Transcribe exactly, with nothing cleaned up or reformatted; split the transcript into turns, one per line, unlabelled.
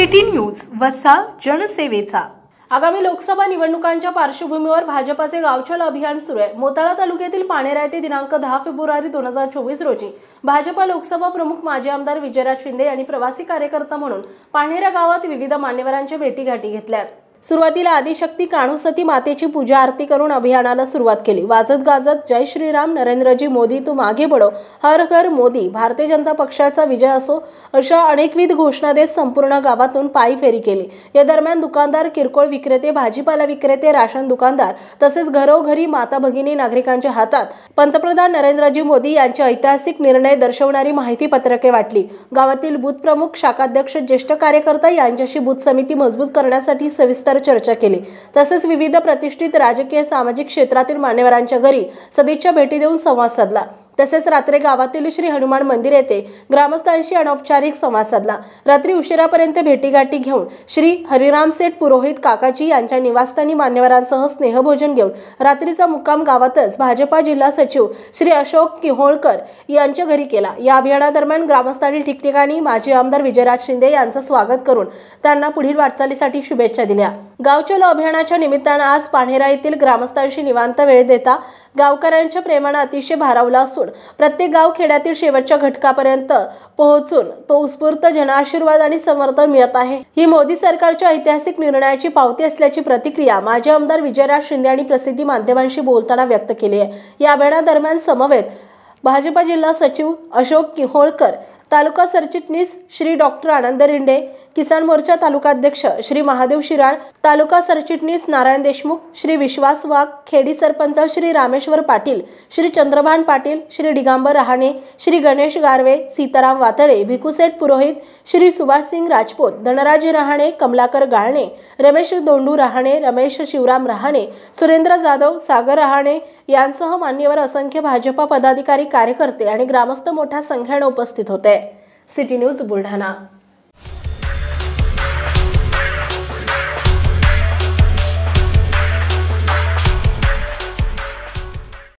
City news वसा जनसेवेचा।
आगामी लोकसभा निवडणुकांच्या पार्श्वभूमीवर भाजपाचे गावचल अभियान सुरू आहे। मोताळा तालुक्यातील पाणेरा येथे दिनांक दहा फेब्रुवारी दोन हजार चोवीस रोजी भाजपा लोकसभा प्रमुख माजी आमदार विजयराज शिंदे यांनी प्रवासी कार्यकर्ता म्हणून पाणेरा गावात विविध मान्यवरांच्या भेटीगाठी घेतल्या। सुरुवातीला आदिशक्ती काणूसती मातेची पूजा आरती करून अभियानाला सुरुवात केली। वाजत गाजत जय श्रीराम, नरेंद्रजी मोदी तुम आगे बढ़ो, हर घर मोदी, भारतीय जनता पक्षाचा विजय असो अशा अनेकविध घोषणा देत संपूर्ण गावातून पायी फेरी केली। या दरम्यान दुकानदार, किरकोळ विक्रेते, भाजीपाला विक्रेते, राशन दुकानदार तसेच घरोघरी माता भगिनी नागरिकांच्या हातात पंतप्रधान नरेंद्रजी मोदी यांचे ऐतिहासिक निर्णय दर्शवणारी माहिती पत्रके वाटली। गावातील बूथ प्रमुख, शाखाध्यक्ष, ज्येष्ठ कार्यकर्ता यांच्याशी बूथ समिती मजबूत करण्यासाठी सविस्तर चर्चा केली। तसेच विविध प्रतिष्ठित राजकीय सामाजिक क्षेत्रातील मान्यवरांच्या घरी सदिच्छा भेटी देऊन संवाद साधला। तसेच रात्री गावातील श्री हनुमान मंदिर येथे ग्रामस्थांशी अनौपचारिक संवाद साधला। रात्री उशिरापर्यंत भेटीगाठी घेऊन श्री हरिराम सेठ पुरोहित काकाजी यांच्या निवासस्थानी मान्यवरांसह स्नेहभोजन घेऊन रात्रीचा मुक्काम गावातच भाजपा जिल्हा सचिव श्री अशोक किहोळकर यांच्या घरी केला। या अभियानादरम्यान ग्रामस्थांनी ठिकठिकाणी माजी आमदार विजयराज शिंदे यांचे स्वागत करून त्यांना पुढील वाटचालीसाठी शुभेच्छा दिल्या। गावचल अभियानाच्या निमित्ताने आज पाणेरा येथील ग्रामस्थांशी निवांत वेळ देता गावकऱ्यांच्या प्रेमाने अतिशय भारावला असून प्रत्येक गाव खेड्यातील शेवटच्या घटकापर्यंत पोहोचून तो उत्स्फूर्त जनाशीर्वाद आणि समर्थन मिळत आहे। ही मोदी सरकारच्या ऐतिहासिक निर्णयाची पावती असल्याची प्रतिक्रिया माजी आमदार विजयराज शिंदे यांनी प्रसिद्धी माध्यमांशी बोलताना व्यक्त केली आहे। या अभियानादरम्यान समवेत भाजपा जिल्हा सचिव अशोक किहोळकर, तालुका सरचिटणीस श्री डॉक्टर आनंद रिंडे, किसान मोर्चा तालुका अध्यक्ष श्री महादेव शिराळ, तालुका सरचिटणीस नारायण देशमुख, श्री विश्वास वाघ, खेडी सरपंच श्री रामेश्वर पाटील, श्री चंद्रभान पाटील, श्री दिगंबर रहाणे, श्री गणेश गारवे, सीताराम वातळे, भिकुसेठ पुरोहित, श्री सुभाष सिंग राजपूत, धनराज रहाणे, कमलाकर गाळणे, रमेश दोंडू रहाणे, रमेश शिवराम रहाणे, सुरेंद्र जाधव, सागर रहाणे यांसह मान्यवर असंख्य भाजपा पदाधिकारी, कार्यकर्ते आणि ग्रामस्थ मोठ्या संख्येने उपस्थित होते। City news Buldhana.